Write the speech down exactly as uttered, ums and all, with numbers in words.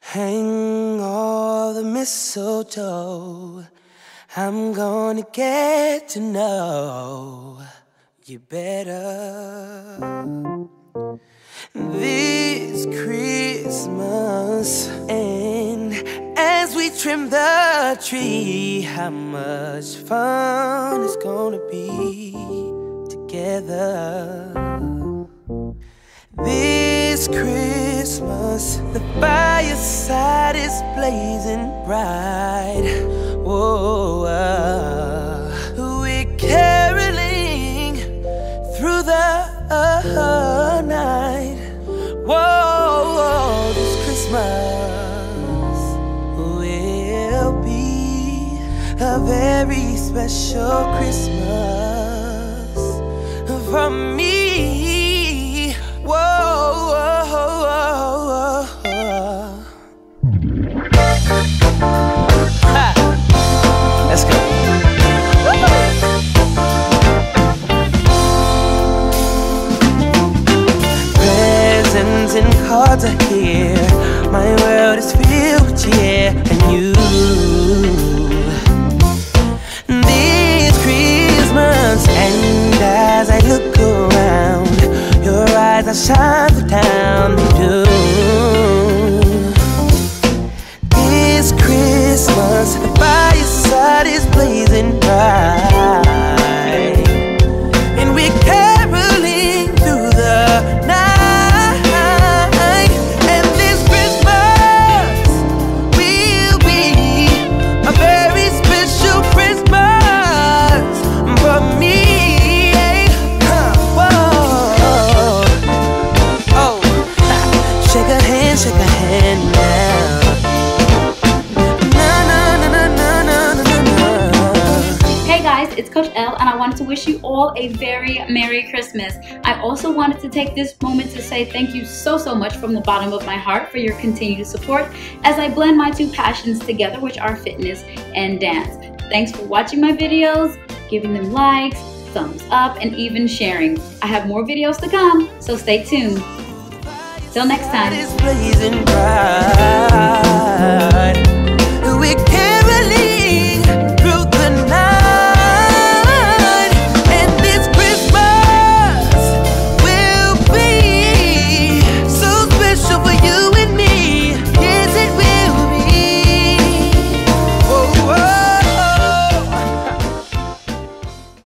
Hang all the mistletoe. I'm gonna get to know you better this Christmas. And as we trim the tree, how much fun it's gonna be together. This Christmas, the fireside is blazing bright. Whoa, uh, we're caroling through the uh, night. Whoa, whoa, this Christmas will be a very special Christmas for me. Whoa, whoa, whoa, whoa, whoa. Ha. Let's go. Presents and cards are here. My world is filled with cheer and you. This Christmas, and as I look around, your eyes are shine the town they do. This Christmas, the fireside is blazing bright, and we're caroling through the night. And this Christmas will be a very special Christmas for me. Shake a hand, shake a hand now. Na, na, na, na, na, na, na, na. Hey guys, it's Coach L, and I wanted to wish you all a very Merry Christmas. I also wanted to take this moment to say thank you so, so much from the bottom of my heart for your continued support as I blend my two passions together, which are fitness and dance. Thanks for watching my videos, giving them likes, thumbs up, and even sharing. I have more videos to come, so stay tuned. Till next time.